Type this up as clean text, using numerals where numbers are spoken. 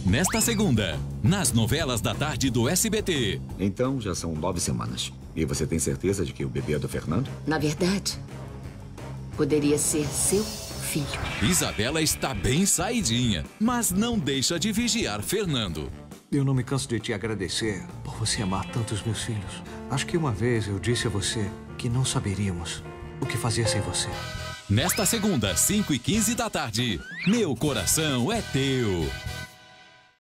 Nesta segunda, nas novelas da tarde do SBT. Então, já são 9 semanas. E você tem certeza de que o bebê é do Fernando? Na verdade, poderia ser seu filho. Isabela está bem saidinha, mas não deixa de vigiar Fernando. Eu não me canso de te agradecer por você amar tanto os meus filhos. Acho que uma vez eu disse a você que não saberíamos o que fazer sem você. Nesta segunda, 5h15 da tarde, Meu Coração é Teu.